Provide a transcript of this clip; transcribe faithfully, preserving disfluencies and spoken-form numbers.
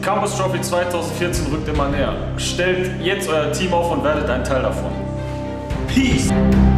Campus Trophy zweitausendvierzehn rückt immer näher. Stellt jetzt euer Team auf und werdet ein Teil davon. Peace!